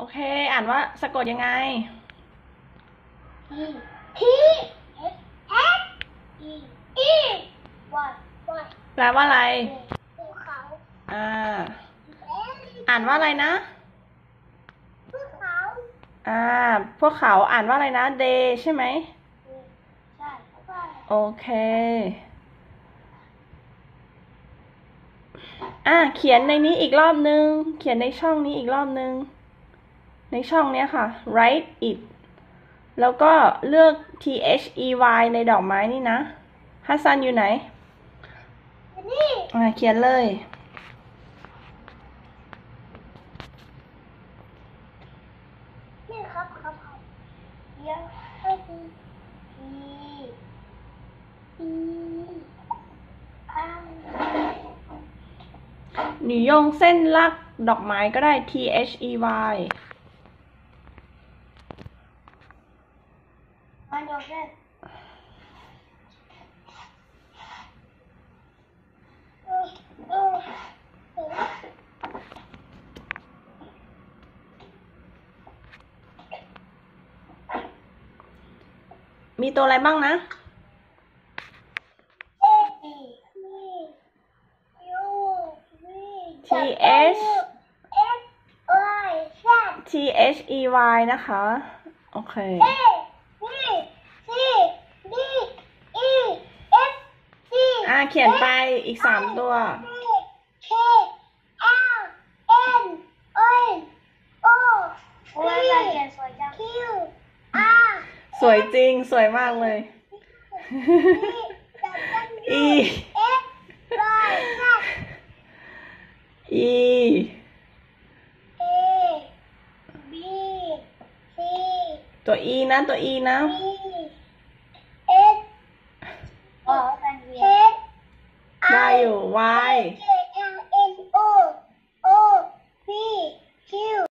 เคอ่านว่าสะกดยังไง T S E E Y แปลว่าอะไรภูเขาอ่านว่าอะไรนะภูเขาพวกเขาอ่านว่าอะไรนะ they ใช่ไหมใช่โอเคเขียนในนี้อีกรอบนึงเขียนในช่องนี้อีกรอบนึงในช่องเนี้ยค่ะ write it แล้วก็เลือก THEY ในดอกไม้นี่นะฮัสซันอยู่ไหนนี่เขียนเลยนี่ครับเดี๋ยวให้ดู E หนูโยงเส้นลากดอกไม้ก็ได้ THEY มันยกเส้นมีตัวอะไรบ้างนะ THEY นะคะโอเคเขียนไปอีก3ตัวสวยจริงสวยมากเลย Eตัว E นะตัว E นะได้อยู่ Y